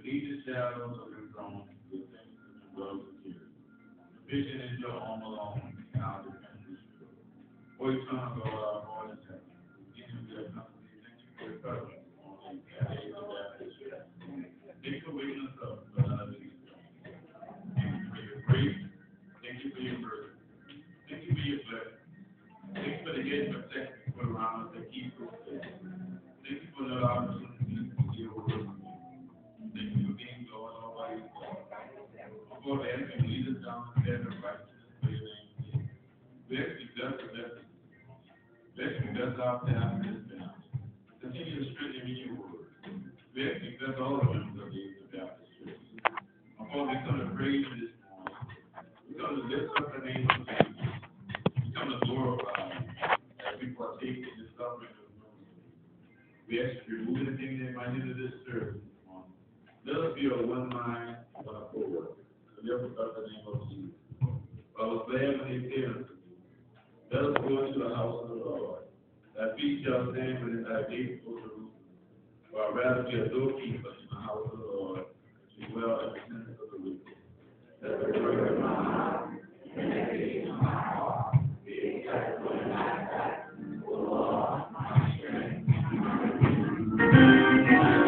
Be the shadows of your throne, the things that you love to hear. Vision is your home alone, and I'll defend this truth. For eternal, Lord, our Lord and heaven. Even if there's nothing, thank you for your presence on these days of that. Thank you for waking us up, Lord. Thank you for your grace. Thank you for your mercy. Thank you for your blessing. Thank you for the hedge of protection you put around us that keeps us safe. Thank you for the opportunity to hear your word. Thank you for being Lord all by yourself. Lord, as you lead us down the path of righteousness for your name's sake. We ask you bless the blessing. Bless you bless our path in this town. Continue to strengthen in your word. We ask you bless all the members of the Baptist Church. Lord, we come to praise you this morning. We come to lift up the name of Jesus. We come to glorify you as we partake in the suffering of the Lord. We ask you to remove anything that might hinder this service this morning. Let us be of one mind, one accord. To lift up the name of Jesus. I was glad when they said unto me, let us go into the house of the Lord. Thy feet shall stand within thy gates, O Jerusalem. For I'd rather be a doorkeeper in the house of the Lord than dwell in the tents of the wicked. Let the word of my mouth and the meditation of my heart be acceptable in thy sight, O Lord, my strength and my redeemer.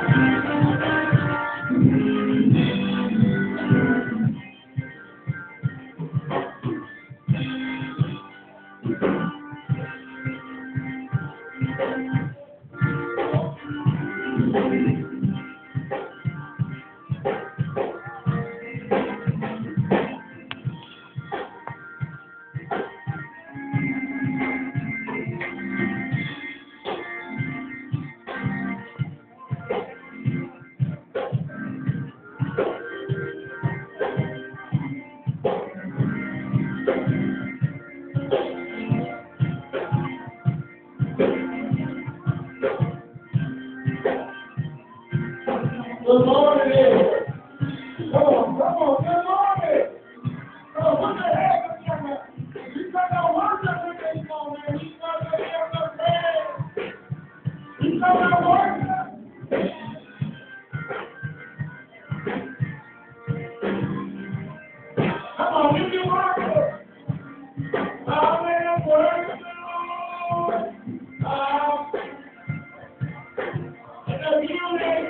Good morning. Come on, good morning. Oh, what the heck is that? You got no worship with this morning. You got to hear the praise. You got no worship. Come on, give me worship. I will worship the Lord. In the beauty.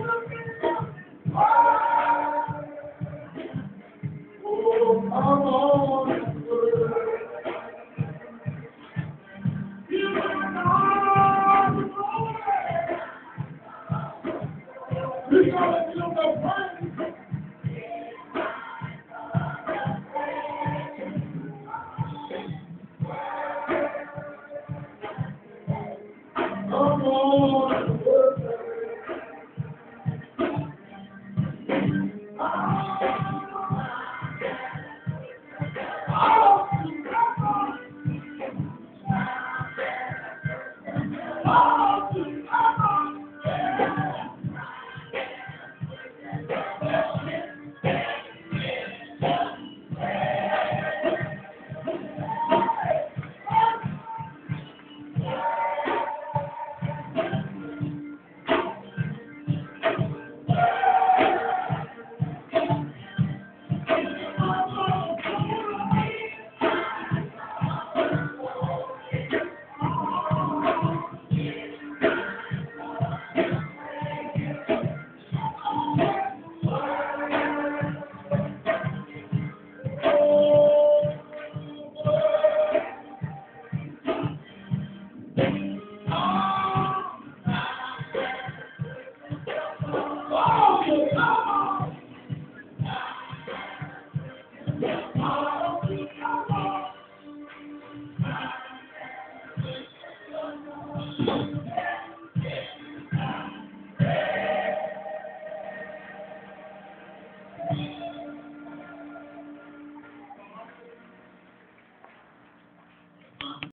Oh,